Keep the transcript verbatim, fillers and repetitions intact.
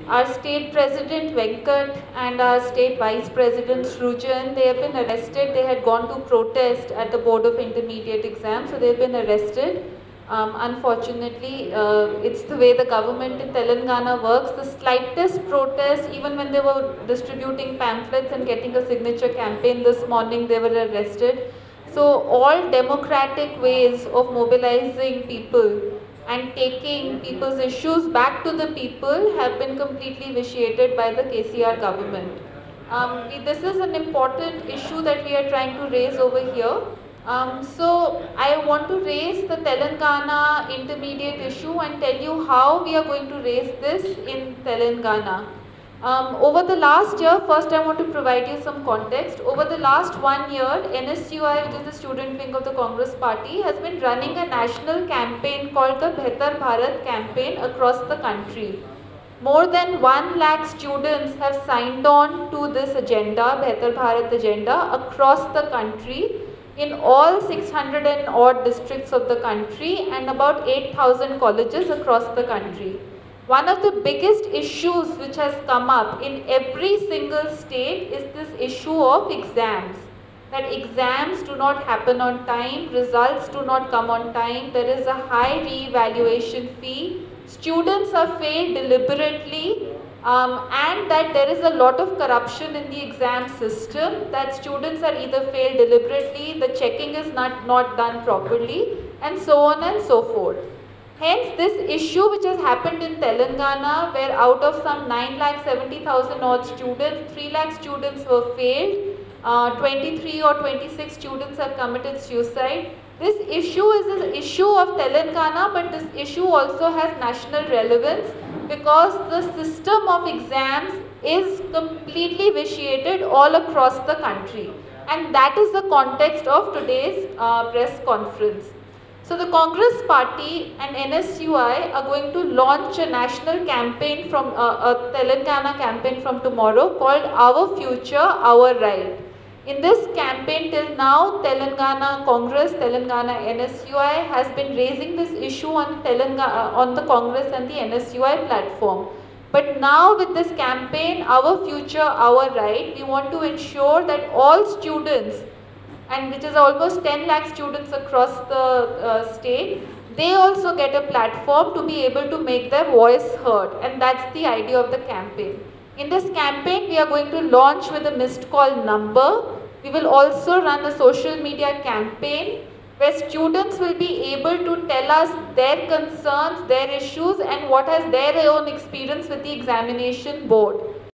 our state president Venkat and our state vice president Srujan, they have been arrested. They had gone to protest at the Board of Intermediate Exams, so they have been arrested. Um, unfortunately, uh, it's the way the government in Telangana works. The slightest protest, even when they were distributing pamphlets and getting a signature campaign this morning, they were arrested. So all democratic ways of mobilizing people and taking people's issues back to the people have been completely vitiated by the K C R government. Um, we, this is an important issue that we are trying to raise over here. Um, so I want to raise the Telangana intermediate issue and tell you how we are going to raise this in Telangana. Um, over the last year, first I want to provide you some context. Over the last one year, N S U I, which is the student wing of the Congress party, has been running a national campaign called the Behtar Bharat campaign across the country. More than one lakh students have signed on to this agenda, Behtar Bharat agenda, across the country in all six hundred and odd districts of the country and about eight thousand colleges across the country. One of the biggest issues which has come up in every single state is this issue of exams. That exams do not happen on time, results do not come on time, there is a high re-evaluation fee, students are failed deliberately, um, and that there is a lot of corruption in the exam system, that students are either failed deliberately, the checking is not, not done properly, and so on and so forth. Hence, this issue which has happened in Telangana, where out of some nine lakh seventy thousand odd students, three lakh students were failed, uh, twenty-three or twenty-six students have committed suicide. This issue is an issue of Telangana, but this issue also has national relevance because the system of exams is completely vitiated all across the country. And that is the context of today's uh, press conference. So the Congress party and N S U I are going to launch a national campaign from uh, a Telangana campaign from tomorrow called Our Future, Our Right. In this campaign till now, Telangana Congress, Telangana N S U I has been raising this issue on, Telangana, on the Congress and the N S U I platform. But now with this campaign, Our Future, Our Right, we want to ensure that all students, and which is almost ten lakh students across the uh, state, they also get a platform to be able to make their voice heard, and that's the idea of the campaign. In this campaign, we are going to launch with a missed call number. We will also run a social media campaign where students will be able to tell us their concerns, their issues, and what has their own experience with the examination board.